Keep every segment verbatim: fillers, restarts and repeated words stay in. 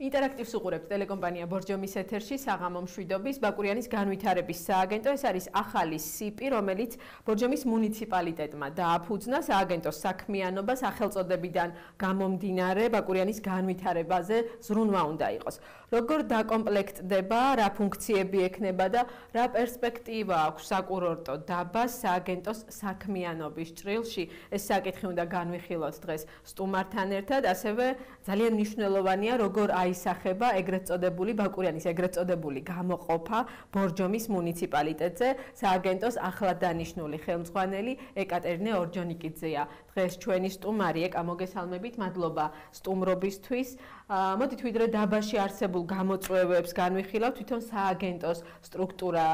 ინტერაქტივს უყურებთ ტელეკომპანია ბორჯომის ეთერში საღამო მშვიდობის ბაკურიანის განვითარების სააგენტო. ეს არის ახალი სიპი, რომელიც ბორჯომის მუნიციპალიტეტმა დააფუძნა სააგენტოს საქმიანობა სახელწოდებიდან გამომდინარე ბაკურიანის განვითარებაზე ზრუნვა უნდა იყოს. როგორ დაკომპლექტდება, რა ფუნქციები ექნება და რა პერსპექტივა აქვს საკურორტო დაბას სააგენტოს საქმიანობის ჭრილში. ეს საკითხი უნდა განვიხილოთ დღეს სტუმართან ერთად, ასევე ძალიან მნიშვნელოვანია როგორ აისახება ეგრეთ წოდებული ბაკურიანის ეგრეთ წოდებული გამოყოფა ბორჯომის მუნიციპალიტეტზე. სააგენტოს ახლად დანიშნული ხელმძღვანელი ეკატერინე ორჯონიკიძეა. დღეს ჩვენი სტუმარი, ეკა მოგესალმებით, მადლობა სტუმრობისთვის. მოდით ვიდრე დაბაში არსებულ გამოწვევებს განვიხილავთ, თვითონ სააგენტოს სტრუქტურა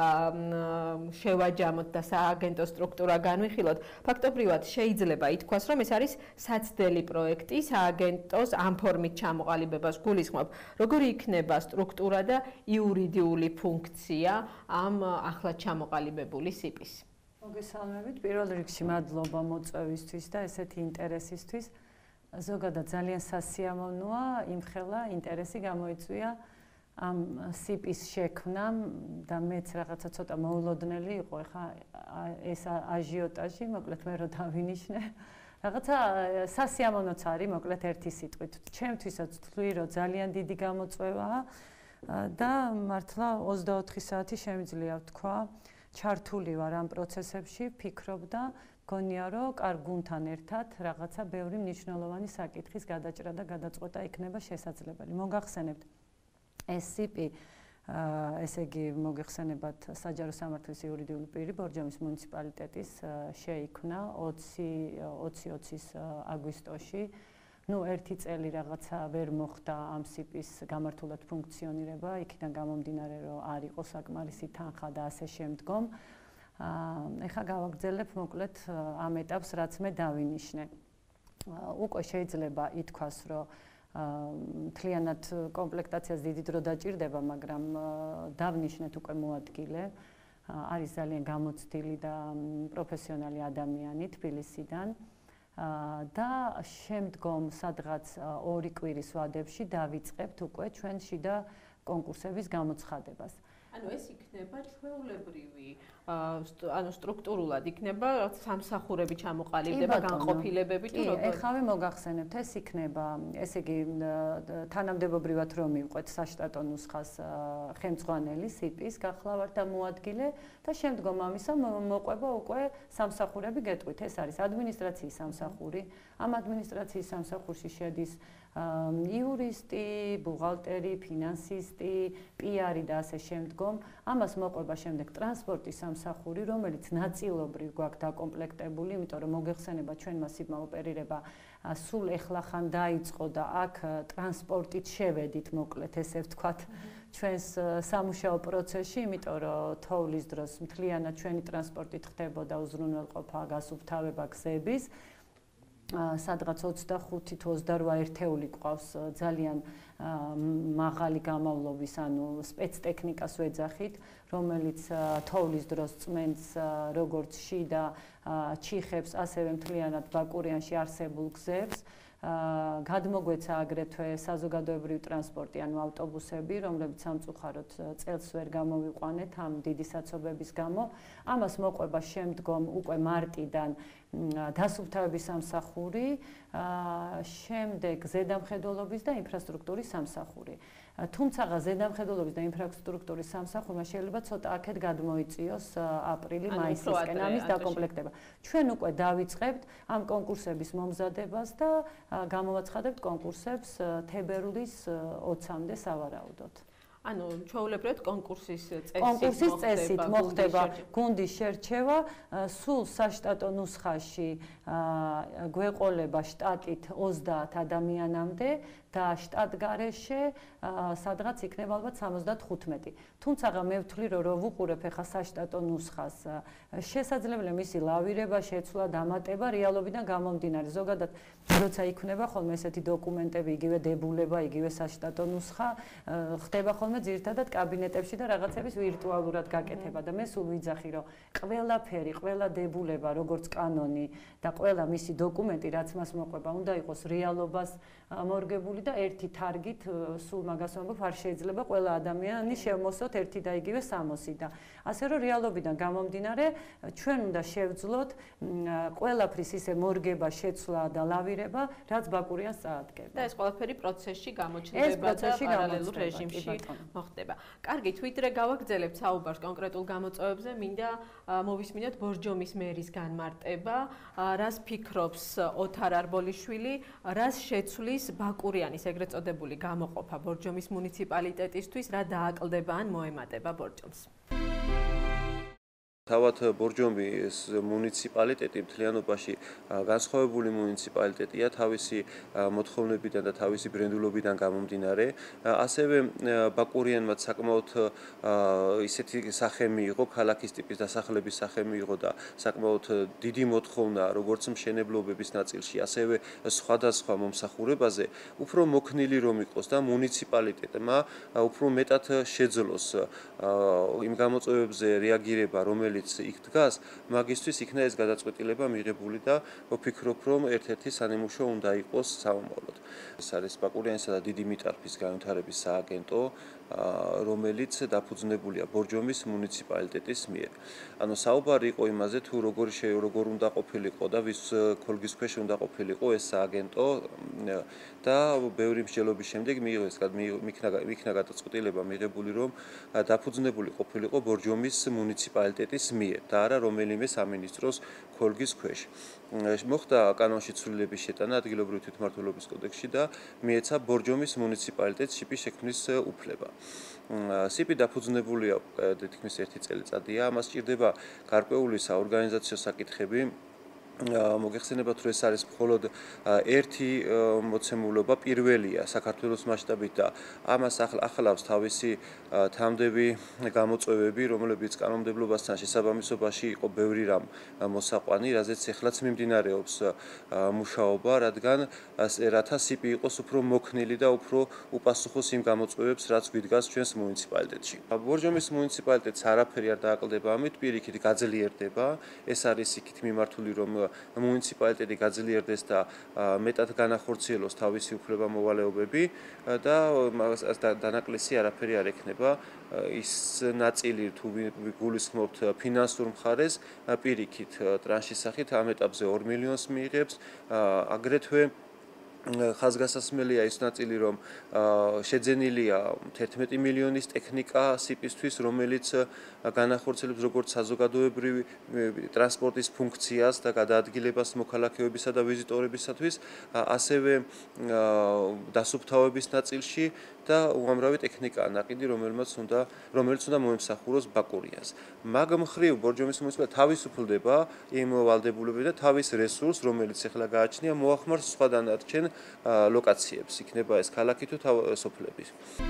შევაჯამოთ და სააგენტოს სტრუქტურა განვიხილოთ. ფაქტობრივად შეიძლება ითქვას, რომ ეს არის საცდელი პროექტი, სააგენტოს ამ ფორმით ჩამოყალიბებას გულისხმობ. როგორი იქნება სტრუქტურა და იურიდიული ფუნქცია ამ ახლად ჩამოყალიბებული სიპის? მოგესალმებით, პირველ რიგში მადლობა მოწვევისთვის და ესეთი ინტერესისთვის. ზოგადად ძალიან სასიამოვნოა, იმხელა ინტერესი გამოიწვია ამ სიპის შექმნამ და მეც რაღაცა ცოტა მოულოდნელი იყო, ეხა ეს აჟიოტაჟი, მოკლედ მე რო დავინიშნე. რაღაცა სასიამოვნოც არის, მოკლედ ერთი სიტყვით. ჩემთვისაც ვთვლი, რომ ძალიან დიდი გამოწვევაა და მართლა ოცდაოთხი საათი შემიძლია ვთქვა. ჩართული ვარ ამ პროცესებში, ვფიქრობ და გონია, რომ კარგ გუნდთან ერთად რაღაცა ბევრი მნიშვნელოვანი საკითხის გადაჭრა და გადაწყვეტა იქნება შესაძლებელი. მოგახსენებთ, ეს სიპი, ესე იგი მოგეხსენებათ საჯარო სამართლის იურიდიული პირი ბორჯომის მუნიციპალიტეტის შეიქმნა ოცი ოცის აგვისტოში. ნუ ერთი წელი რაღაცა ვერ მოხდა ამ სიპის გამართულად ფუნქციონირება, იქიდან გამომდინარე, რომ არ იყო საკმარისი თანხა და ასე შემდგომ. ეხლა გავაგრძელებ მოკლედ ამ ეტაპს, რაც მე დავინიშნე. უკვე შეიძლება ითქვას, რომ მთლიანად კომპლექტაციას დიდი დრო დაჭირდება, მაგრამ დავნიშნეთ უკვე მოადგილე. არის ძალიან გამოცდილი და პროფესიონალი ადამიანი თბილისიდან. და შემდგომ სადღაც ორი კვირის ვადებში დავიწყებთ უკვე ჩვენ შიდა კონკურსების გამოცხადებას. ანუ ეს იქნება ჩვეულებრივი, ანუ სტრუქტურულად იქნება სამსახურები ჩამოყალიბდება, განყოფილებები თუ როგორ? ეხავე მოგახსენებთ, ეს იქნება, ესე იგი თანამდებობრივად რომ მივყვეთ საშტატო ნუსხას ხელმძღვანელი სიპის გახლავართ და მოადგილე და შემდგომ ამისა მოყვება უკვე სამსახურები გეტყვით. ეს არის ადმინისტრაციის სამსახური. ამ ადმინისტრაციის სამსახურში შედის იურისტი, ბუღალტერი, ფინანსისტი, პიარი და ასე შემდგომ. ამას მოყვება შემდეგ ტრანსპორტის სამსახური, რომელიც ნაწილობრივ გვაქვს დაკომპლექტებული, იმიტომ რომ მოგეხსენება ჩვენმა სიპმა ოპერირება სულ ეხლახან დაიწყო და აქ ტრანსპორტით შევედით, მოკლედ ესე ვთქვათ, ჩვენს სამუშაო პროცესში, იმიტომ რომ თოვლის დროს მთლიანად ჩვენი ტრანსპორტით ხდებოდა უზრუნველყოფა, გასუფთავება გზების. სადღაც ოცდახუთი თუ ოცდარვა ერთეული გვყავს ძალიან მაღალი გამავლობის, ანუ სპეცტექნიკას ვეძახით, რომელიც თოვლის დროს წმენს როგორც შიდა ჩიხებს, ასევე მთლიანად ბაკურიანში არსებულ გზებს. გადმოგვეცა აგრეთვე საზოგადოებრივი ტრანსპორტი, ანუ ავტობუსები, რომლებიც სამწუხაროდ წელს ვერ გამოვიყვანეთ ამ დიდი საცობების გამო. ამას მოყვება შემდგომ უკვე მარტიდან დასუფთავების სამსახური, შემდეგ ზედამხედველობის და ინფრასტრუქტურის სამსახური. თუმცა ზედამხედველობის და ინფრასტრუქტურის სამსახურმა შეიძლება ცოტა აქეთ გადმოიწიოს აპრილი-მაისისკენ ამის დაკომპლექტება. ჩვენ უკვე დავიწყებთ ამ კონკურსების მომზადებას და გამოვაცხადებთ კონკურსებს თებერვლის ოცამდე სავარაუდოდ. ანუ ჩვეულებრივად კონკურსის წესით კონკურსის წესით მოხდება გუნდის შერჩევა, სულ საშტატო ნუსხაში გვეყოლება შტატით ოცდაათ ადამიანამდე და შტატგარეშე სადღაც იქნება ალბათ სამოცდათხუთმეტი. თუმცა მე ვთვლი, რომ რო ვუყურებ ახლა საშტატო ნუსხას, შესაძლებელია მისი ლავირება, შეცვლა, დამატება რეალობიდან გამომდინარე. ზოგადად როცა იქნება ხოლმე ესეთი დოკუმენტები, იგივე დებულება, იგივე საშტატო ნუსხა, ხდება ხოლმე ძირითადად კაბინეტებში და რაღაცების ვირტუალურად გაკეთება და მე სულ ვიძახი, რომ ყველაფერი, ყველა დებულება, როგორც კანონი და ყველა მისი დოკუმენტი, რაც მას მოყვება, უნდა იყოს რეალობას მორგებული და ერთი თარგით სულ მაგას ვამბობ, არ შეიძლება ყველა ადამიანი შევმოსოთ ერთი და იგივე სამოსი და ასე რომ რეალობიდან გამომდინარე ჩვენ უნდა შევძლოთ ყველაფრის ისე მორგება, შეცვლა და ლავირება, რაც ბაკურიანს წაადგენდა. და ეს ყველაფერი პროცესში გამოჩნდება და პარალელურ რეჟიმში მოხდება. კარგით, ვიდრე გავაგრძელებთ საუბარს კონკრეტულ გამოწვევებზე, მინდა მოვისმინოთ ბორჯომის მერის განმარტება, რას ფიქრობს ოთარ არბოლიშვილი, რას შეცვლის ბაკურიანის ეგრეთ წოდებული გამოყოფა ბორჯომის მუნიციპალიტეტისთვის, რა დააკლდება ან მოემატება ბორჯომს. თავად ბორჯომის მუნიციპალიტეტი მთლიანობაში განსხვავებული მუნიციპალიტეტია თავისი მოთხოვნებიდან და თავისი ბრენდულობიდან გამომდინარე. ასევე ბაკურიანმა საკმაოდ ისეთი სახე მიიღო, ქალაქის ტიპის დასახლების სახე მიიღო და საკმაოდ დიდი მოთხოვნა როგორც მშენებლობების ნაწილში, ასევე სხვადასხვა მომსახურებაზე, უფრო მოქნილი რომ იყოს და მუნიციპალიტეტმა უფრო მეტად შეძლოს იმ გამოწვევებზე რეაგირება, რომელიც იქ დგას, მაგისთვის იქნა ეს გადაწყვეტილება მიღებული და ვფიქრობ, რომ ერთ-ერთი სანიმუშო უნდა იყოს სამომავლოდ. ეს არის ბაკურიანისა და დიდი მიტარფის განვითარების სააგენტო, რომელიც დაფუძნებულია ბორჯომის მუნიციპალიტეტის მიერ. ანუ საუბარი იყო იმაზე, თუ როგორ როგორ უნდა ყოფილიყო და ვის ქოლგის ქვეშ უნდა ყოფილიყო ეს სააგენტო და ბევრი მსჯელობის შემდეგ მიიღეს მიქნა გადაწყვეტილება მიღებული, რომ დაფუძნებული ყოფილიყო ბორჯომის მუნიციპალიტეტის მიერ და არა რომელიმე სამინისტროს ქოლგის ქვეშ. მოხდა კანონში ცვლილების შეტანა ადგილობრივი თვითმმართველობის კოდექსში და მიეცა ბორჯომის მუნიციპალიტეტს სიპის შექმნის უფლება. სიპი დაფუძნებულია თითქმის ერთი წელიწადია, ამას სჭირდება გარკვეული საორგანიზაციო საკითხები. მოგეხსენებათ, რომ ეს არის მხოლოდ ერთი მოცემულობა, პირველია საქართველოს მასშტაბით და ამას ახლავს თავისი თამდები გამოწვევები, რომლებიც კანონმდებლობასთან შესაბამისობაში იყო ბევრი რამ მოსაყვანი, რაზეც ეხლაც მიმდინარეობს მუშაობა, რადგან რათა სიპი იყოს უფრო მოქნილი და უფრო უპასუხოს იმ გამოწვევებს, რაც გვიდგას ჩვენს მუნიციპალიტეტში. ბორჯომის მუნიციპალიტეტს არაფერი არ დააკლდება ამით, პირიქით გაძლიერდება. ეს არის იქით მიმართული, რომ მუნიციპალიტეტი გაძლიერდეს და მეტად განახორციელოს თავისი უფლება-მოვალეობები და დანაკლისი არაფერი არ ექნება. ის ნაწილი თუ გულისხმობთ ფინანსურ მხარეს, პირიქით ტრანშის სახით ამ ეტაპზე ორ მილიონს მიიღებს, აგრეთვე ხაზგასასმელია ის ნაწილი, რომ შეძენილია თერთმეტი მილიონის ტექნიკა სიპისთვის, რომელიც განახორციელებს როგორც საზოგადოებრივი ტრანსპორტის ფუნქციას და გადაადგილებას მოქალაქეებისა და ვიზიტორებისათვის, ასევე დასუფთავების ნაწილში და უამრავი ტექნიკაა ნაყიდი, რომელმაც უნდა რომელიც უნდა მოემსახუროს ბაკურიანს. მაგ მხრივ ბორჯომის მუნიციპალიტეტი თავისუფლდება იმ ვალდებულებებით და თავის რესურსს, რომელიც ახლა გააჩნია, მოახმარს სხვა დანარჩენ ლოკაციებს, იქნება ეს ქალაქი თუ სოფლები.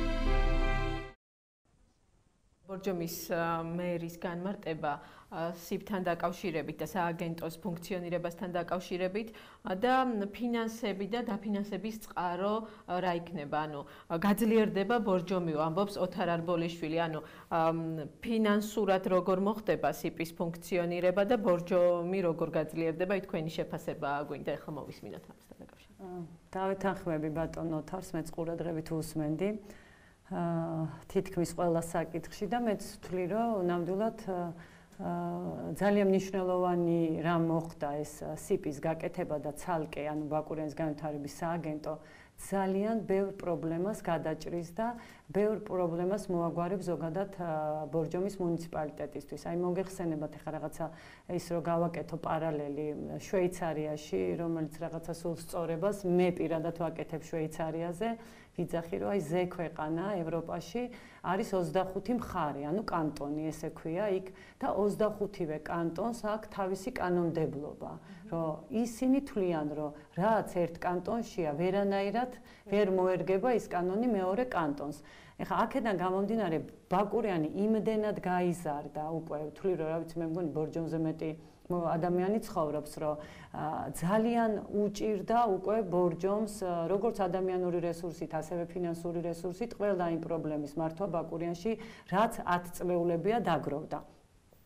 ბორჯომის მერის განმარტება სიპთან დაკავშირებით და სააგენტოს ფუნქციონირებასთან დაკავშირებით და ფინანსები და დაფინანსების წყარო რა იქნება, ანუ გაძლიერდება ბორჯომიო, ამბობს ოთარ არბოლიშვილი, ანუ ფინანსურად როგორ მოხდება სიპის ფუნქციონირება და ბორჯომი როგორ გაძლიერდება, თქვენი შეფასება გვინდა ახლა მოვისმინოთ ამასთან დაკავშირებით. დავეთანხმები ბატონ ოთარს, მეც ყურადღებით უსმენდი თითქმის ყველა საკითხში და მეც ვთვლი, რომ ნამდვილად ძალიან მნიშვნელოვანი რამ მოხდა ეს სიპის გაკეთება და ცალკე, ანუ ბაკურიანის განვითარების სააგენტო ძალიან ბევრ პრობლემას გადაჭრის და ბევრ პრობლემას მოაგვარებს ზოგადად ბორჯომის მუნიციპალიტეტისთვის. აი მოგეხსენებათ ახლა რაღაცა ის რომ გავაკეთო პარალელი შვეიცარიაში, რომელიც რაღაცა სულ სწორებას მე პირადად ვაკეთებ შვეიცარიაზე. ვიძახი რომ აი ზე ქვეყანა ევროპაში არის ოცდახუთი მხარე, ანუ კანტონი ესე ქვია იქ და ოცდახუთივე კანტონს აქვს თავისი კანონმდებლობა, რომ ისინი თვლიან, რომ რაც ერთ კანტონშია, ვერანაირად ვერ მოერგება ის კანონი მეორე კანტონს. ეხლა აქედან გამომდინარე, ბაკურიანი იმდენად გაიზარდა უკვე, ვთვლი რომ რა ვიცი, მე მგონი ბორჯომზე მეტი ადამიანი ცხოვრობს, რომ ძალიან უჭირდა უკვე ბორჯომს როგორც ადამიანური რესურსით, ასევე ფინანსური რესურსით ყველა იმ პრობლემის მართვა ბაკურიანში, რაც ათ წლეულებია დაგროვდა.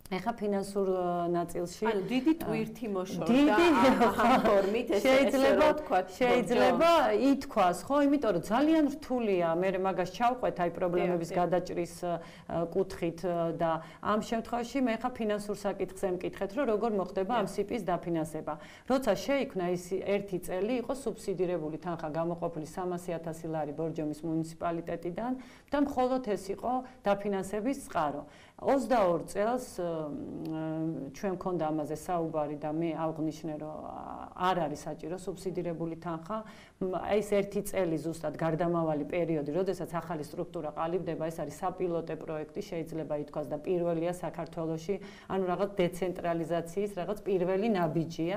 ეხა ფინანსურ ნაწილში ანუ დიდი ტვირთი მოშორდა დიდი ფორმით ეს შეიძლება შეიძლება ითქვას, ხო, იმიტომ რომ ძალიან რთულია მე მაგას ჩავყვეთ აი პრობლემების გადაჭრის კუთხით და ამ შემთხვევაში მე ხა ფინანსურ საკითხზე მკითხეთ, რომ როგორ მოხდება ამ სიპის დაფინანსება. როცა შეიქმნა ის ერთი წელი იყო სუბსიდირებული თანხა გამოყოფილი სამასი ათასი ლარი ბორჯომის მუნიციპალიტეტიდან და მხოლოდ ეს იყო დაფინანსების წყარო. ოცდაორ წელს ჩვენ მქონდა ამაზე საუბარი და მე აღნიშნე რომ არ არის საჭირო სუბსიდირებული თანხა. ეს ერთი წელი ზუსტად გარდამავალი პერიოდი, როდესაც ახალი სტრუქტურა ყალიბდება, ეს არის საპილოტე პროექტი, შეიძლება ითქვას და პირველია საქართველოში, ანუ რაღაც დეცენტრალიზაციის რაღაც პირველი ნაბიჯია.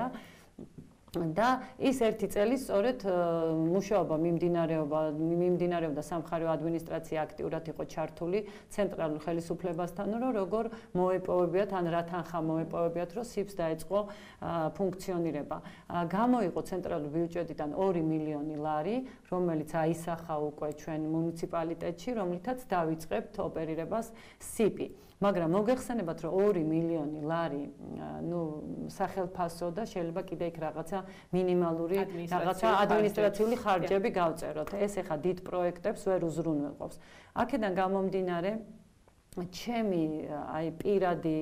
და ის ერთი წელი სწორედ მუშაობა მიმდინარეობა მიმდინარეობდა სამხარეო ადმინისტრაცია აქტიურად იყო ჩართული ცენტრალურ ხელისუფლებასთან, რომ როგორ მოეპოვებიათ ან რა თანხა მოეპოვებიათ, რომ სიპს დაეწყო ფუნქციონირება. გამოიყო ცენტრალურ ბიუჯეტიდან ორი მილიონი ლარი, რომელიც აისახა უკვე ჩვენ მუნიციპალიტეტში, რომლითაც დავიწყებთ ოპერირებას სიპი. მაგრამ მოგეხსენებათ, რომ ორი მილიონი ლარი, ნუ სახელფასო და შეიძლება კიდე იქ რაღაცა მინიმალური რაღაცა ადმინისტრაციული ხარჯები გავწეროთ. ეს ეხა დიდ პროექტებს ვერ უზრუნველყოფს. აქედან გამომდინარე ჩემი აი პირადი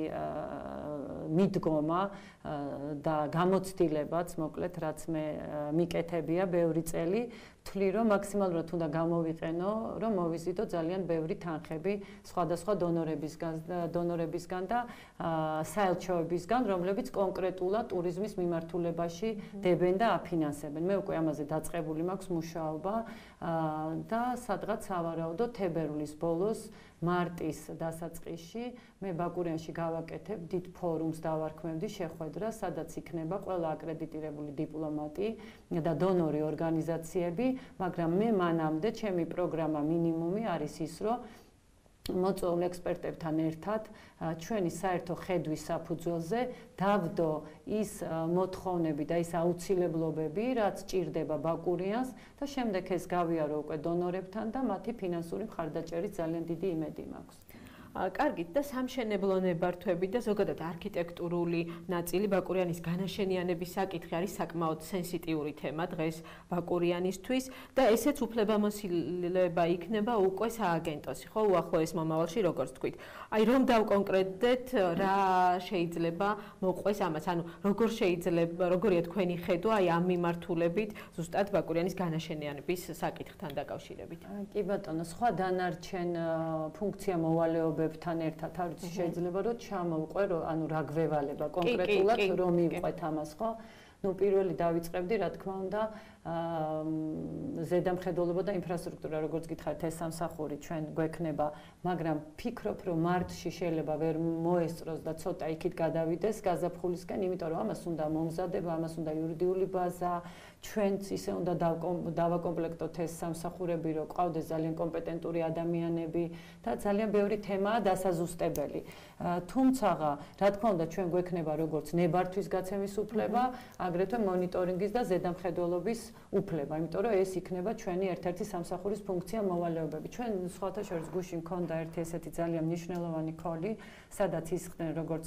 მიდგომა და გამოცდილებაც, მოკლედ, რაც მე მიკეთებია ბევრი წელი, ვთვლი, რომ მაქსიმალურად უნდა გამოვიყენო, რომ მოვიზიდო ძალიან ბევრი თანხები სხვადასხვა დონორებისგან, დონორებისგან და საელჩოებისგან, რომლებიც კონკრეტულად ტურიზმის მიმართულებაში დებენ და აფინანსებენ. მე უკვე ამაზე დაწყებული მაქვს მუშაობა და სადღაც სავარაუდოდ თებერვლის ბოლოს მარტის დასაწყისში მე ბაკურიანში გავაკეთებ დიდ ფორუმს დავარქმევდი შეხვედრა, სადაც იქნება ყველა აკრედიტირებული დიპლომატი და დონორი ორგანიზაციები, მაგრამ მე მანამდე ჩემი პროგრამა მინიმუმი არის ის, რომ მოწვეულ ექსპერტებთან ერთად ჩვენი საერთო ხედვის საფუძველზე დავდო ის მოთხოვნები და ის აუცილებლობები, რაც ჭირდება ბაკურიანს და შემდეგ ეს გავიარო უკვე დონორებთან და მათი ფინანსური მხარდაჭერის ძალიან დიდი იმედი მაქვს. კარგით და სამშენებლო ნებართვები და ზოგადად არქიტექტურული ნაწილი ბაკურიანის განაშენიანების საკითხი არის საკმაოდ სენსიტიური თემა დღეს ბაკურიანისთვის და ესეც უფლებამოსილება იქნება უკვე სააგენტოსი, ხო, უახლოეს მომავალში, როგორც თქვით. აი რომ დავკონკრეტდეთ, რა შეიძლება მოყვეს ამას, ანუ როგორ შეიძლება, როგორია თქვენი ხედვა აი ამ მიმართულებით ზუსტად ბაკურიანის განაშენიანების საკითხთან დაკავშირებით. კი ბატონო, სხვა დანარჩენ ფუნქცია მოვალეობ თან ერთად არ ვიცი შეიძლება რომ ჩამოვყვე რომ ანუ რა გვევალება კონკრეტულად რომ მივყვეთ ამას ხო ნუ პირველი დავიწყებდი რა თქმა უნდა ზედამხედველობა და ინფრასტრუქტურა როგორც გითხარით ეს სამსახური ჩვენ გვექნება მაგრამ ფიქრობ რომ მარტში შეიძლება ვერ მოესწროს და ცოტა იქით გადავიდეს გაზაფხულისკენ იმიტომ რომ ამას უნდა მომზადება ამას უნდა იურიდიული ბაზა ჩვენც ისე უნდა დავაკომპლექტოთ ეს სამსახურები რომ ყავდეს ძალიან კომპეტენტური ადამიანები და ძალიან ბევრი თემაა დასაზუსტებელი თუმცა რა თქმა უნდა ჩვენ გვექნება როგორც ნებართვის გაცემის უფლება აგრეთვე მონიტორინგის და ზედამხედველობის უფლება, იმიტომ რომ ეს იქნება ჩვენი ერთ-ერთი სამსახურის ფუნქცია მოვალეობები. ჩვენ სხვათა შორის გუშინ მქონდა ერთი ესეთი ძალიან მნიშვნელოვანი კოლი, სადაც ისხდნენ როგორც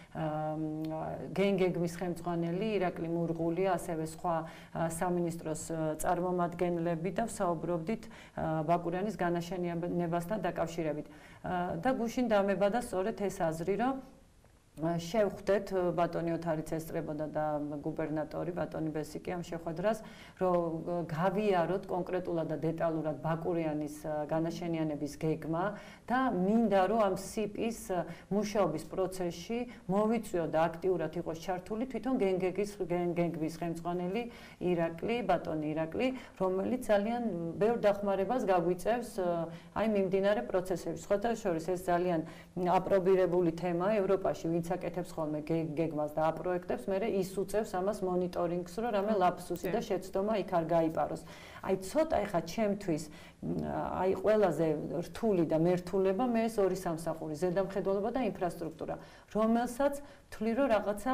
გენგეგმის ხელმძღვანელი ირაკლი მურღული, ასევე სხვა სამინისტროს წარმომადგენლები და ვსაუბრობდით ბაკურიანის განაშენიანებასთან დაკავშირებით. და გუშინ დამებადა სწორედ ეს აზრი, რომ შევხვდეთ ბატონი ოთარიც ესწრებოდა და გუბერნატორი ბატონი ბესიკი ამ შეხვედრას რომ გავიაროთ კონკრეტულად და დეტალურად ბაკურიანის განაშენიანების გეგმა და მინდა რომ ამ სიპის მუშაობის პროცესში მოვიწვიო და აქტიურად იყოს ჩართული თვითონ გენგეგის გენგეგმის ხელმძღვანელი ირაკლი ბატონი ირაკლი რომელიც ძალიან ბევრ დახმარებას გაგვიწევს აი მიმდინარე პროცესებში სხვათა შორის ეს ძალიან აპრობირებული თემაა ევროპაში ვინც აკეთებს ხოლმე გეგმას და აპროექტებს, მერე ის უწევს ამას მონიტორინგს, რომ რამე ლაფსუსი და შეცდომა იქ არ გაიპაროს. აი ცოტა ეხა ჩემთვის აი ყველაზე რთული და მერთულება მე ეს ორი სამსახური, ზედამხედველობა და ინფრასტრუქტურა, რომელსაც ვთვლი რომ რაღაცა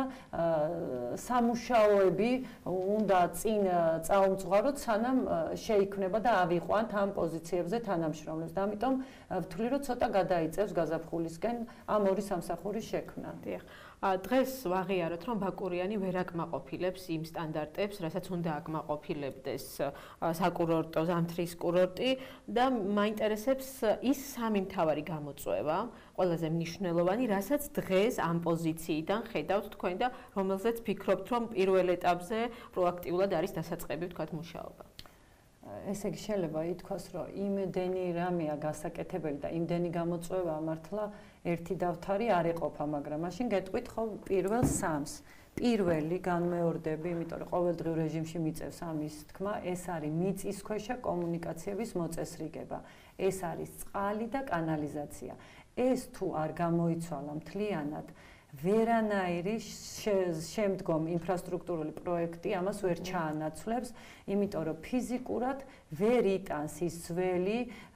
სამუშაოები უნდა წინ წაუმძღვაროთ, სანამ შეიქმნება და ავიყვანთ ამ პოზიციებზე თანამშრომლებს. და ამიტომ ვთვლი რომ ცოტა გადაიწევს გაზაფხულისკენ ამ ორი სამსახურის შექმნა. დიახ. დღეს ვაღიაროთ, რომ ბაკურიანი ვერ აკმაყოფილებს იმ სტანდარტებს, რასაც უნდა აკმაყოფილებდეს საკურორტო ზამთრის კურორტი და მაინტერესებს ის სამი მთავარი გამოწვევა, ყველაზე მნიშვნელოვანი, რასაც დღეს ამ პოზიციიდან ხედავთ თქვენ და რომელზეც ფიქრობთ, რომ პირველ ეტაპზე პროაქტიულად არის დასაწყები თქვათ მუშაობა. ესე იგი შეიძლება ითქვას, რომ იმდენი რამეა გასაკეთებელი და იმდენი გამოწვევა მართლა ერთი დავთარი არ ეყოფა, მაგრამ მაშინ გეტყვით ხო პირველ სამს. პირველი განმეორდები, იმიტომ რომ ყოველდღიურ რეჟიმში მიწევს ამის თქმა, ეს არის მიწისქვეშა კომუნიკაციების მოწესრიგება. ეს არის წყალი და კანალიზაცია. ეს თუ არ გამოიცვალა მთლიანად, ვერანაირი შემდგომ ინფრასტრუქტურული პროექტი ამას ვერ ჩაანაცვლებს, იმიტომ რომ ფიზიკურად ვერ იტანს ის ძველი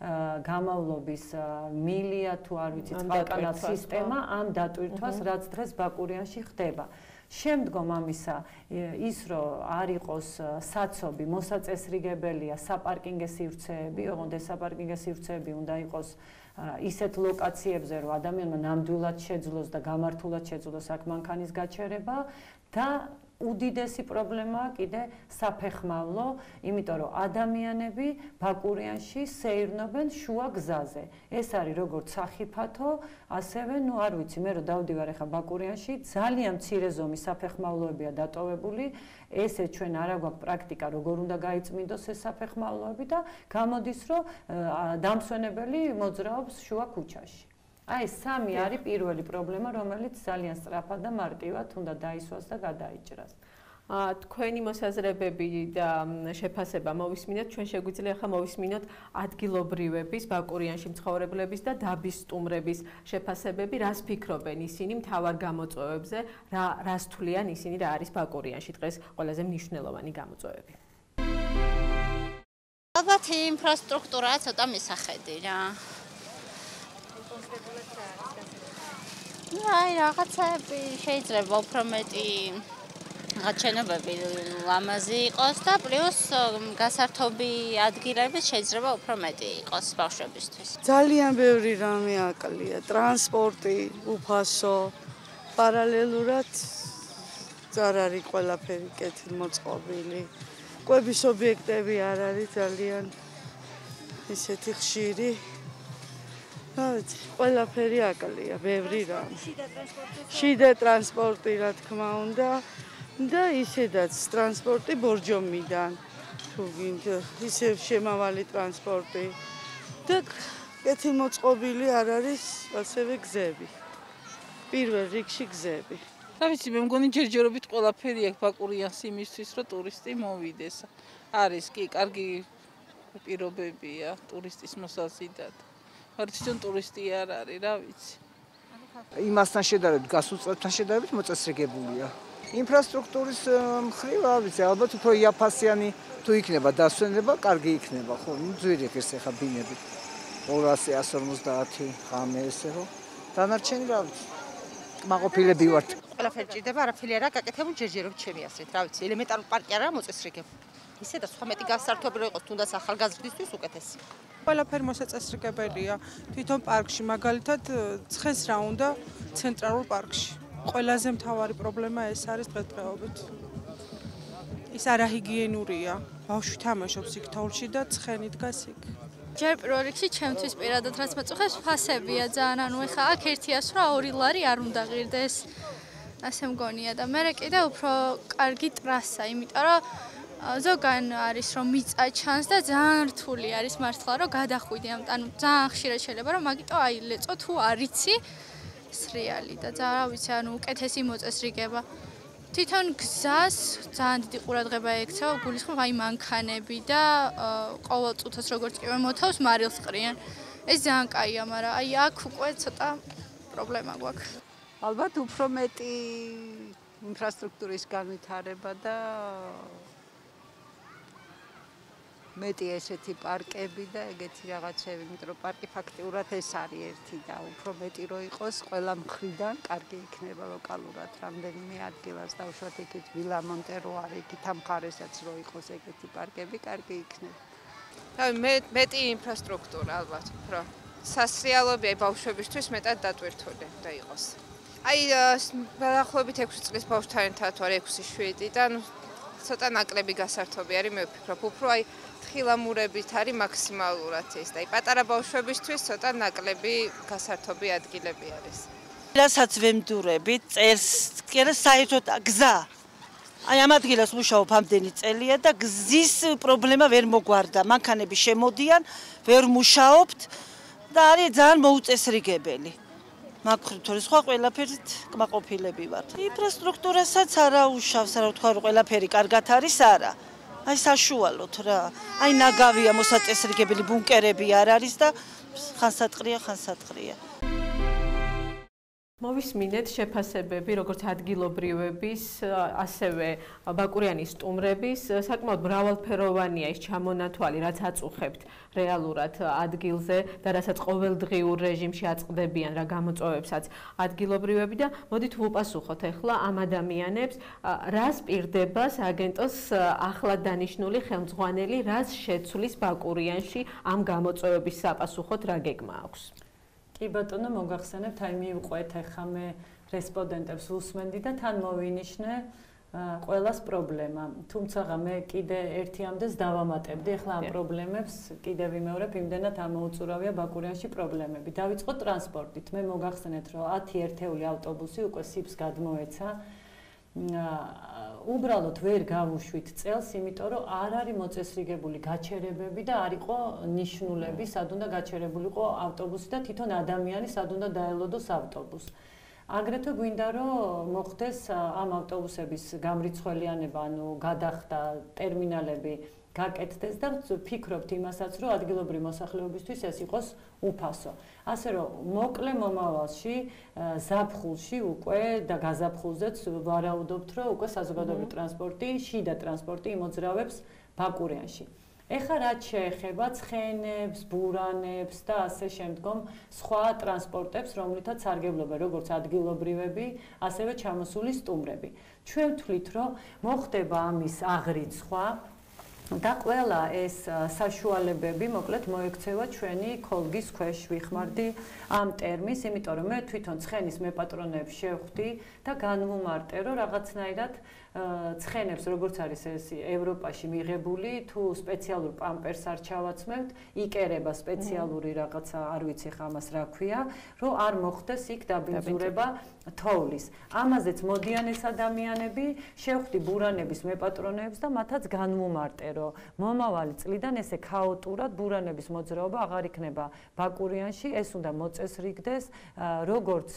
გამავლობის მილია თუ არ ვიცი წყალკანალ სისტემა ამ დატვირთვას, რაც დღეს ბაკურიანში ხდება. შემდგომ ამისა ის რომ არ იყოს საცობი, მოსაწესრიგებელია საპარკინგე სივრცეები, ოღონდ ეს საპარკინგე სივრცეები უნდა იყოს ისეთ ლოკაციებზე, რომ ადამიანმა ნამდვილად შეძლოს და გამართულად შეძლოს აქ მანქანის გაჩერება და უდიდესი პრობლემაა კიდე საფეხმავლო, იმიტომ რომ ადამიანები ბაკურიანში სეირნობენ შუა გზაზე. ეს არის როგორც სახიფათო, ასევე, ну არ ვიცი, მე რომ დავდივარ ახლა ბაკურიანში, ძალიან მცირე ზომის საფეხმავლოებია დატოვებული. ესე ჩვენ არ აგვაქვს პრაქტიკა, როგორ უნდა გაიწმინდოს ეს საფეხმავლოები და გამოდის, რომ დამსვენებელი მოძრაობს შუა ქუჩაში. აი, სამი არის პირველი პრობლემა, რომელიც ძალიან სწრაფად და მარტივად უნდა დაისვას და გადაიჭრას. თქვენი მოსაზრებები და შეფასება მოვისმინოთ, ჩვენ შეგვიძლია ახლა მოვისმინოთ ადგილობრივების, ბაკურიანში მცხოვრებლების და დაბის სტუმრების შეფასებები, რას ფიქრობენ ისინი მთავარ გამოწვევებზე, რა რას თვლიან ისინი, რა არის ბაკურიანში დღეს ყველაზე მნიშვნელოვანი გამოწვევები. ალბათ ინფრასტრუქტურა ცოტა მისახედი რა. აი, რაღაცები შეიძლება უფრო მეტი გაჩენობები ლამაზი იყოს და პლუს გასართობი ადგილები შეიძლება უფრო მეტი იყოს ბავშვებისთვის. ძალიან ბევრი რამე აკლია, ტრანსპორტი, უფასო, პარალელურად არ არის ყველაფერი კეთილმოწყობილი. კვების ობიექტები არ არის ძალიან ისეთი ხშირი. ავიცი, ყველაფერი აკლია, ბევრი რამე. შიდა ტრანსპორტი, რა თქმა უნდა, და ისედაც ტრანსპორტი ბორჯომიდან. თუ გინდა, ისევ შემავალი ტრანსპორტი. და კეთილმოწყობილი არ არის ასევე გზები. პირველ რიგში გზები. რა ვიცი, მე მგონი ჯერჯერობით ყველაფერი აქვს ბაკურიანს იმისთვის, რომ ტურისტი მოვიდეს. არის კი, კარგი პირობებია ტურისტის მოსაზიდად. მაგრამ თვითონ ტურისტი არ არის, რა ვიცი. იმასთან შედარებით, გასულ წლებთან შედარებით მოწესრიგებულია. ინფრასტრუქტურის მხრივ, რა ვიცი, ალბათ უფრო იაფასიანი თუ იქნება დასვენება, კარგი იქნება, ხო, ნუ ძვირი ეს ახლა ბინები. ორასი, ასი ორმოცდაათი ღამე ესე ხო. დანარჩენი რა ვიცი. კმაყოფილები ვართ. ყველაფერი ჭირდება, არაფერი არა გაკეთებული ჯერჯერობით ჩემი ასეთ, რა ვიცი, ელემენტარული პარკი არა მოწესრიგებული. ისე და სხვა მეტი გასართობი რო იყოს თუნდაც ახალგაზრდისთვის უკეთესი. ყველაფერი მოსაწესრიგებელია. თვითონ პარკში, მაგალითად, ცხენს რა უნდა ცენტრალურ პარკში. ყველაზე მთავარი პრობლემა ეს არის დღესდღეობით. ის არაჰიგიენურია. ბავშვი თამაშობს იქ თოვლში და ცხენი დგას იქ. ჯერ პირველ რიგში ჩემთვის პირადად რაც მეწუხებს ფასებია ძალიან, ანუ ეხა აქ ერთიას რა ორი ლარი არ უნდა ღირდეს. ასე მგონია და მე კიდე უფრო კარგი ტრასა, იმიტომ რომ ზოგან არის რომ მიწა ჩანს და ძალიან რთული არის მართლა რომ გადახვიდე ამ ანუ ძალიან ხშირად შეიძლება რომ მაგიტო აილეწო თუ არიცი სრიალი და ძალიან რა ვიცი ანუ უკეთესი მოწესრიგება თვითონ გზას ძალიან დიდი ყურადღება ექცევა გულისხმობ აი მანქანები და ყოველ წუთას როგორც კი მოთავს მარილს ყრიან ეს ძალიან კაია მაგრამ აი აქ უკვე ცოტა პრობლემა გვაქვს ალბათ უფრო მეტი ინფრასტრუქტურის განვითარება და მეტი ესეთი პარკები და ეგეთი რაღაცები, იმიტომ რომ პარკი ფაქტიურად ეს არის ერთი და უფრო მეტი რო იყოს ყველა მხრიდან, კარგი იქნება ლოკალურად რამდენიმე ადგილას და უშუალოდ იქით ვილა მონტერო არის, იქით ამ მხარესაც რო იყოს ეგეთი პარკები, კარგი იქნება. თავი მეტი ინფრასტრუქტურა ალბათ, უფრო სასრიალოებია ბავშვებისთვის მეტად დატვირთული და იყოს. აი, დაახლოებით ექვსი წლის ბავშვთან ერთად ვარ ექვსი შვიდი და ცოტა ნაკლები გასართობი არის, მე ვფიქრობ, უფრო აი თხილამურებით არის მაქსიმალურად ის და აი პატარა ბავშვებისთვის ცოტა ნაკლები გასართობი ადგილები არის. რასაც ვემდურებით, წერს კი არა საერთოდ გზა. აი ამ ადგილას ვუშაობ ამდენი წელია და გზის პრობლემა ვერ მოგვარდა. მანქანები შემოდიან, ვერ მუშაობთ და არის ძალიან მოუწესრიგებელი. მაგრამ თორე სხვა ყველაფერით კმაყოფილები ვართ. ინფრასტრუქტურასაც არა უშავს, რა ვთქვა, რომ ყველაფერი კარგად არის, არა. აი საშუალოდ რა. აი ნაგავია მოსაწესრიგებელი ბუნკერები არ არის და ხანსატყრია, ხანსატყრია. მოვისმინეთ შეფასებები, როგორც ადგილობრივების, ასევე ბაკურიანის სტუმრების, საკმაოდ მრავალფეროვანია ის ჩამონათვალი, რაც აწუხებთ რეალურად ადგილზე და რასაც ყოველდღიურ რეჟიმში აწყდებიან რა გამოწვევებსაც ადგილობრივები და მოდით ვუპასუხოთ ახლა ამ ადამიანებს, რას პირდება სააგენტოს ახლად დანიშნული ხელმძღვანელი, რას შეცვლის ბაკურიანში ამ გამოწვევების საპასუხოდ რა გეგმა აქვს? კი ბატონო, მოგახსენებთ, აი მივყვეთ ახლა მე რესპონდენტებს უსმენდი და თან მოვინიშნე ყველას პრობლემა. თუმცა მე კიდე ერთიამდე დავამატებდი ახლა ამ პრობლემებს, კიდე ვიმეორებ, იმდენად ამოუწურავია ბაკურიანში პრობლემები. დავიწყოთ ტრანსპორტით. მე მოგახსენეთ, რომ ათი ერთეული ავტობუსი უკვე სიბს გადმოეცა. უბრალოდ ვერ გავუშვით წელს, იმიტომ რომ არ არის მოწესრიგებული გაჩერებები და არ იყო ნიშნულები, სად უნდა გაჩერებულიყო ავტობუსი და თვითონ ადამიანი სად უნდა დაელოდოს ავტობუსს. აგრეთვე გვინდა რომ მოხდეს ამ ავტობუსების გამრიცხველიანება, ანუ გადახდა ტერმინალები გაკეთდეს და ვფიქრობთ იმასაც, რომ ადგილობრივი მოსახლეობისთვის ეს იყოს უფასო. ასე რომ მოკლე მომავალში ზაფხულში უკვე და გაზაფხულზეც ვარაუდობთ, რომ უკვე საზოგადოებრივი ტრანსპორტი, შიდა ტრანსპორტი იმოძრავებს ბაკურიანში. ეხლა რაც შეეხება ცხენებს, ბურანებს და ასე შემდგომ სხვა ტრანსპორტებს, რომლითაც სარგებლობენ როგორც ადგილობრივები, ასევე ჩამოსული სტუმრები. ჩვენ ვთვლით, რომ მოხდება ამის აღრიცხვა და ყველა ეს საშუალებები მოკლედ მოექცევა ჩვენი ქოლგის ქვეშ ვიხმარდი ამ ტერმინს, იმიტომ რომ მე თვითონ ცხენის მეპატრონეებს შევხვდი და განვუმარტე, რომ რაღაცნაირად ცხენებს როგორც არის ეს ევროპაში მიღებული, თუ სპეციალურ პამპერს არ ჩავაცმევთ, იკერება სპეციალური რაღაცა, არ ვიცი ხა ამას რა ქვია, რომ არ მოხდეს იქ დაბინძურება თოვლის. ამაზეც მოდიან ეს ადამიანები, შევხვდი ბურანების მეპატრონეებს და მათაც განვუმარტე, რომ მომავალი წლიდან ესე ქაოტურად ბურანების მოძრაობა აღარ იქნება ბაკურიანში, ეს უნდა მოწესრიგდეს, როგორც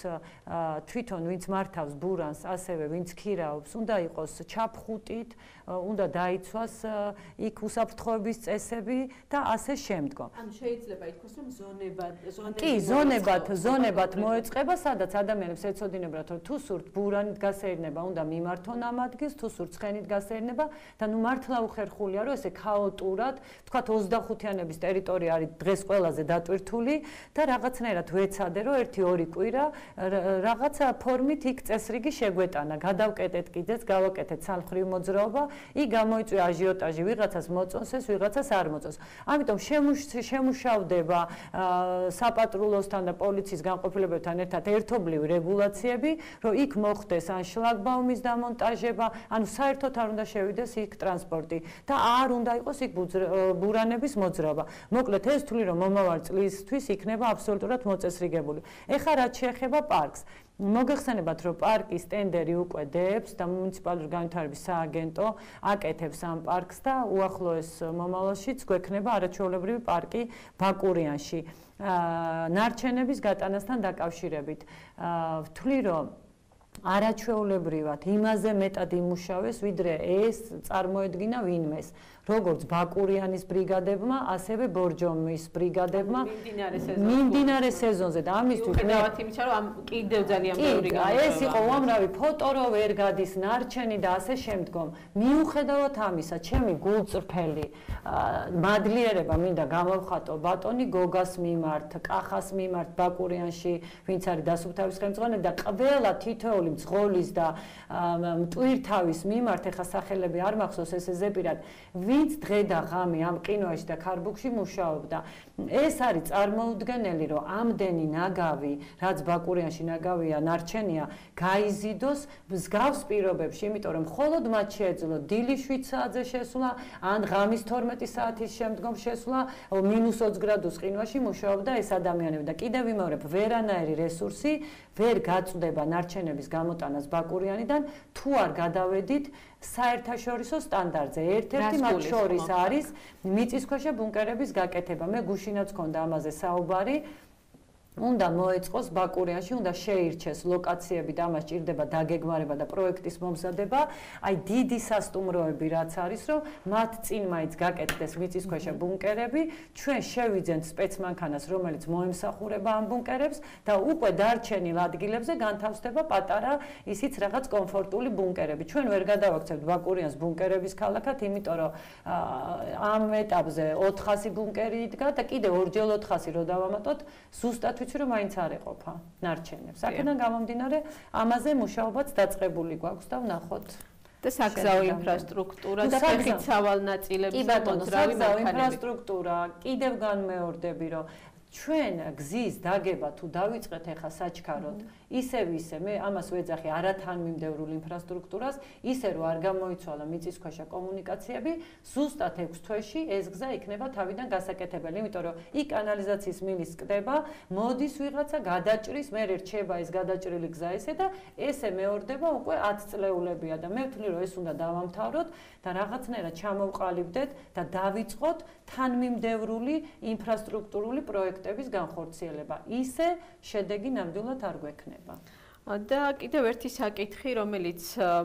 თვითონ ვინც მართავს ბურანს, ასევე ვინც ქირაობს, უნდა იყოს ჩაფხუტით, უნდა დაიცვას იქ უსაფრთხოების წესები და ასე შემდგომ. ანუ შეიძლება ითქვას, რომ ზონებად, ზონები კი, ზონებად, ზონებად მოეწყება, სადაც ადამიანებს ეცოდინებათ, რომ თუ სურთ ბურანით გასეირნება, უნდა მიმართონ ამ ადგილს, თუ სურთ ცხენით გასეირნება და ნუ მართლა უხერხულია, რომ ესე ქაოტურად, თქვათ ოცდახუთიანების ტერიტორია არის დღეს ყველაზე დატვირთული და რაღაცნაირად ვეცადე, რომ ერთი ორი კვირა რაღაცა ფორმით იქ წესრიგი შეგვეტანა, გადავკეტეთ კიდეც, გავაკეთეთ სამხრივ მოძრაობა, იქ გამოიწვია აჟიოტაჟი, ვიღაცას მოწონს ეს, ვიღაცას არ მოწონს. ამიტომ შემუშავდება საპატრულოსთან და პოლიციის განყოფილებებთან ერთად ერთობლივი რეგულაციები, რომ იქ მოხდეს ან შლაგბაუმის დამონტაჟება, ანუ საერთოდ არ უნდა შევიდეს იქ ტრანსპორტი და არ უნდა იყოს იქ ბურანების მოძრაობა. მოკლედ ეს თვლი, რომ მომავალ წლისთვის იქნება აბსოლუტურად მოწესრიგებული. ეხლა რაც შეეხება პარკს, მოგეხსენებათ, რომ პარკის ტენდერი უკვე დებს და მუნიციპალური განვითარების სააგენტო აკეთებს ამ პარკს და უახლოეს მომავალშიც გვექნება არაჩვეულებრივი პარკი ბაკურიანში. ნარჩენების გატანასთან დაკავშირებით ვთვლი, რომ არაჩვეულებრივად იმაზე მეტად იმუშავეს, ვიდრე ეს წარმოედგინა ვინმეს. როგორც ბაკურიანის ბრიგადებმა, ასევე ბორჯომის ბრიგადებმა მიმდინარე სეზონზე და ამისთვის მიუხედავად იმისა, რომ კიდევ ძალიან ბევრი გამოსვლა. ეს იყო უამრავი ფოტო, რომ ვერ გადის ნარჩენი და ასე შემდგომ. მიუხედავად ამისა, ჩემი გულწრფელი მადლიერება მინდა გამოვხატო ბატონი გოგას მიმართ, კახას მიმართ ბაკურიანში, ვინც არის დასუფთავის ხელმძღვანელი და ყველა თითოეული მძღოლის და მტვირთავის მიმართ, ეხა სახელები არ მახსოვს ესე ზეპირად ვინც დღე და ღამე ამ ყინვაში და ქარბუქში მუშაობდა. ეს არის წარმოუდგენელი, რომ ამდენი ნაგავი, რაც ბაკურიანში ნაგავია, ნარჩენია, გაიზიდოს მსგავს პირობებში, იმიტომ რომ მხოლოდ მათ შეეძლო დილის შვიდ საათზე შესვლა, ან ღამის თორმეტი საათის შემდგომ შესვლა, მინუს ოცი გრადუს ყინვაში მუშაობდა ეს ადამიანები და კიდევ ვიმეორებ, ვერანაირი რესურსი ვერ გაწვდება ნარჩენების გამოტანას ბაკურიანიდან, თუ არ გადავედით საერთაშორისო სტანდარტზე. ერთ-ერთი მათ შორის არის მიწისქვეშა ბუნკერების გაკეთება. მე გუშინაც მქონდა ამაზე საუბარი. უნდა მოეწყოს ბაკურიანში, უნდა შეირჩეს ლოკაციები და ამას ჭირდება დაგეგმარება და პროექტის მომზადება. აი დიდი სასტუმროები რაც არის, რომ მათ წინ მაინც გაკეთდეს მიწისქვეშა ბუნკერები, ჩვენ შევიძენთ სპეცმანქანას, რომელიც მოემსახურება ამ ბუნკერებს და უკვე დარჩენილ ადგილებზე განთავსდება პატარა ისიც რაღაც კომფორტული ბუნკერები. ჩვენ ვერ გადავაქცევთ ბაკურიანს ბუნკერების ქალაქად, იმიტომ რომ ამ ეტაპზე ოთხასი ბუნკერი იდგა და კიდევ ორჯერ ოთხასი რო დავამატოთ, ზუსტად რომ მაინც არ ეყოფა ნარჩენებს. აქედან გამომდინარე, ამაზე მუშაობაც დაწყებული გვაქვს და ვნახოთ. და საგზაო ინფრასტრუქტურა და ფეხით სავალ ნაწილებზე მოძრავი საგზაო ინფრასტრუქტურა, კიდევ განმეორდები, რომ ჩვენ გზის დაგება თუ დავიწყეთ ახლა საჩქაროდ, ისევ ისე მე ამას ვეძახი არათანმიმდევრულ ინფრასტრუქტურას, ისე რომ არ გამოიცვალა მიწისქვეშა კომუნიკაციები, ზუსტად ექვს თვეში ეს გზა იქნება თავიდან გასაკეთებელი, იმიტომ რომ იქ კანალიზაციის მილის კდება, მოდის ვიღაცა გადაჭრის, მე რჩება ეს გადაჭრილი გზა ესე და ესე მეორდება უკვე ათი წლეულებია და მე ვთვლი რომ ეს უნდა დავამთავროთ და რაღაცნაირად ჩამოვყალიბდეთ და დავიწყოთ თანმიმდევრული ინფრასტრუქტურული პროექტების განხორციელება. ისე შედეგი ნამდვილად არ გვექნება. და კიდევ ერთი საკითხი, რომელიც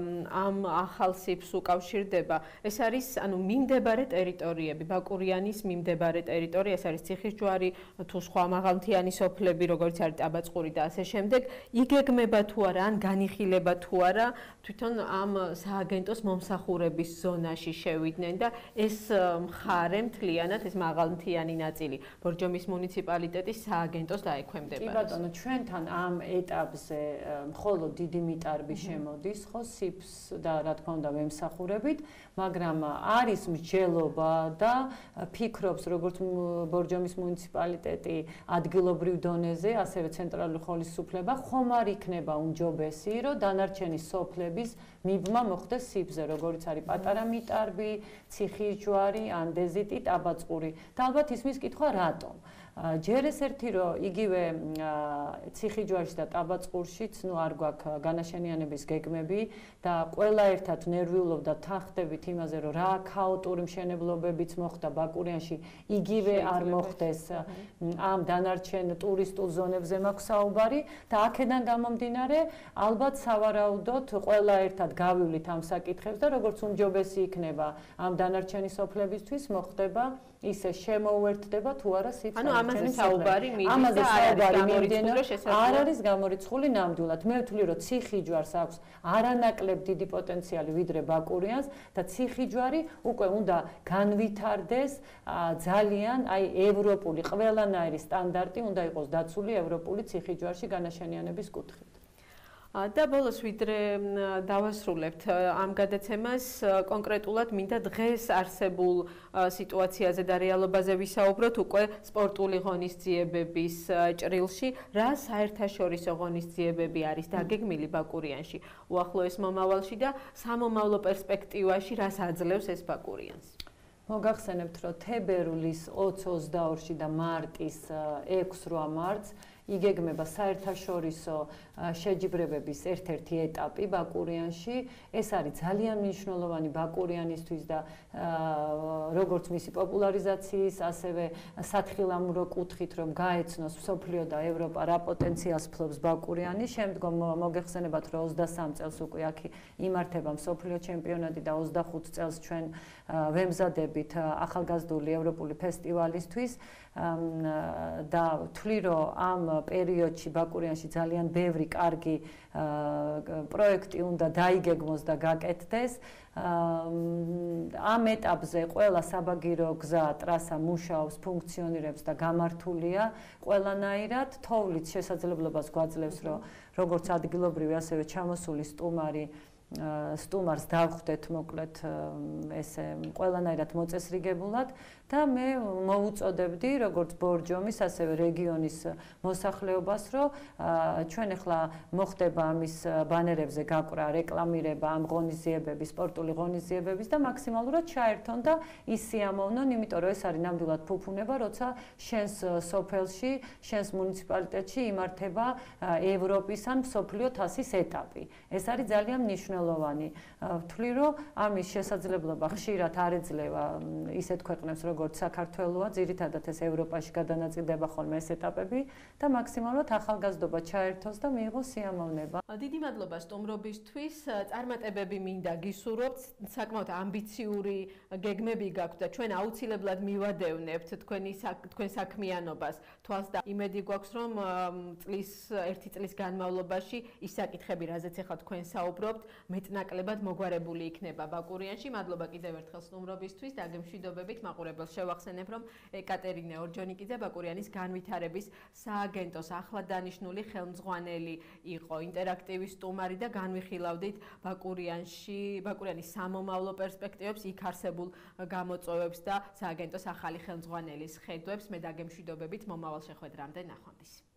ამ ახალ სიფს უკავშირდება, ეს არის, ანუ მიმდებარე ტერიტორიები, ბაკურიანის მიმდებარე ტერიტორია, ეს არის ციხისჯვარი, თუ სხვა მაღალმთიანი სოფლები, როგორც არის ტაბაწყური და ასე შემდეგ, იგეგმება თუ არა, ან განიხილება თუ არა, თვითონ ამ სააგენტოს მომსახურების ზონაში შევიდნენ და ეს მხარე მთლიანად, ეს მაღალმთიანი ნაწილი, ბორჯომის მუნიციპალიტეტის სააგენტოს დაექვემდებარება. კი ბატონო, ჩვენთან ამ ეტაპზე მხოლოდ დიდი მიტარბი შემოდის, ხო, სიფს და რა თქმა უნდა ვემსახურებით, მაგრამ არის მსჯელობა და ფიქრობს როგორც ბორჯომის მუნიციპალიტეტი ადგილობრივ დონეზე, ასევე ცენტრალური ხელისუფლება ხომ არ იქნება უმჯობესი, რომ დანარჩენი სოფლების მიბმა მოხდეს სიფზე, როგორც არის პატარა მიტარბი, ციხისჯვარი, ანდეზიტი, ტაბაწყური. და ალბათ ისმის კითხვა რატომ? ჯერ ეს ერთი რომ იგივე ციხისჯვარში და ტაბაწყურშიც ნუ არ გვაქვს განაშენიანების გეგმები და ყველა ერთად ნერვიულობდა თანხდებით იმაზე რომ რა ქაოტური მშენებლობებიც მოხდა ბაკურიანში იგივე არ მოხდეს ამ დანარჩენ ტურისტულ ზონებზე მაქვს საუბარი და აქედან გამომდინარე ალბათ სავარაუდოდ ყველა ერთად გავივლით ამ საკითხებს და როგორც უმჯობესი იქნება ამ დანარჩენი სოფლებისთვის მოხდება ისე შემოუერთდება თუ არა სიფს. ანუ ამაზე საუბარი მიდის ამაზე საუბარი მიმდინარეობს, არ არის გამორიცხული ნამდვილად. მე ვთვლი რომ ციხისჯვარს აქვს არანაკლებ დიდი პოტენციალი ვიდრე ბაკურიანს და ციხისჯვარი უკვე უნდა განვითარდეს ძალიან აი ევროპული ყველანაირი სტანდარტი უნდა იყოს დაცული ევროპული ციხისჯვარში განაშენიანების კუთხით. და ბოლოს ვიდრე დავასრულებთ ამ გადაცემას, კონკრეტულად მინდა დღეს არსებულ სიტუაციაზე და რეალობაზე ვისაუბროთ უკვე სპორტული ღონისძიებების ჭრილში, რა საერთაშორისო ღონისძიებები არის დაგეგმილი ბაკურიანში უახლოეს მომავალში და სამომავლო პერსპექტივაში რას აძლევს ეს ბაკურიანს. მოგახსენებთ, რომ თებერვლის ოცი ოცდაორში და მარტის ექვსი რვა მარტს იგეგმება საერთაშორისო შეჯიბრებების ერთ-ერთი ეტაპი ბაკურიანში. ეს არის ძალიან მნიშვნელოვანი ბაკურიანისთვის და როგორც მისი პოპულარიზაციის, ასევე სათხილამურო კუთხით, რომ გაეცნოს მსოფლიო და ევროპა რა პოტენციალს ფლობს ბაკურიანი. შემდგომ მოგეხსენებათ, რომ ოცდასამ წელს უკვე აქ იმართება მსოფლიო ჩემპიონატი და ოცდახუთ წელს ჩვენ ვემზადებით ახალგაზრდული ევროპული ფესტივალისთვის და ვთვლი, რომ ამ პერიოდში ბაკურიანში ძალიან ბევრი კარგი პროექტი უნდა დაიგეგმოს და გაკეთდეს. ამ ეტაპზე ყველა საბაგირო გზა, ტრასა მუშაობს, ფუნქციონირებს და გამართულია ყველანაირად. თოვლით შესაძლებლობას გვაძლევს, რომ როგორც ადგილობრივი, ასევე ჩამოსული სტუმარი სტუმარს დავხვდეთ მოკლედ ესე ყველანაირად მოწესრიგებულად და მე მოუწოდებდი როგორც ბორჯომის, ასევე რეგიონის მოსახლეობას, რომ ჩვენ ახლა მოხდება ამის ბანერებზე გაკვრა, რეკლამირება ამ ღონისძიებების, სპორტული ღონისძიებების და მაქსიმალურად ჩაერთონ და ისიამოვნონ, იმიტომ რომ ეს არის ნამდვილად ფუფუნება, როცა შენს სოფელში, შენს მუნიციპალიტეტში იმართება ევროპის ან მსოფლიო თასის ეტაპი. ეს არის ძალიან მნიშვნელოვანი. ვთვლი, რომ ამის შესაძლებლობა ხშირად არ ეძლევა ისეთ ქვეყნებს, როგორც საქართველოა, ძირითადად ეს ევროპაში გადანაწილდება ხოლმე ეს ეტაპები და მაქსიმალურად ახალგაზრდობა ჩაერთოს და მიიღოს სიამოვნება. დიდი მადლობა სტუმრობისთვის. წარმატებები მინდა გისურვებთ, საკმაოდ ამბიციური გეგმები გაქვთ და ჩვენ აუცილებლად მივადევნებთ თქვენი თქვენ საქმიანობას. თვალს და იმედი გვაქვს, რომ წლის ერთი წლის განმავლობაში ის საკითხები, რაზეც ახლა თქვენ საუბრობთ, მეტნაკლებად მოგვარებული იქნება ბაკურიანში. მადლობა კიდევ ერთხელ სტუმრობისთვის და გემშვიდობებით მაყურებელს შევახსენებ, რომ ეკატერინე ორჯონიკიძე ბაკურიანის განვითარების სააგენტოს ახლად დანიშნული ხელმძღვანელი იყო, ინტერაქტივის სტუმარი და განვიხილავდით ბაკურიანში, ბაკურიანის სამომავლო პერსპექტივებს, იქ არსებულ გამოწვევებს და სააგენტოს ახალი ხელმძღვანელის ხედვებს. მე დაგემშვიდობებით მომავალ შეხვედრამდე ნახვამდის.